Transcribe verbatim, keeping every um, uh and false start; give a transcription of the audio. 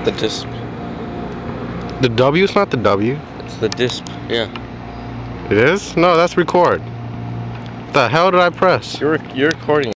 The disc. The W is not the W. It's the disc. Yeah. It is? No, that's record. The hell did I press? You're you're recording.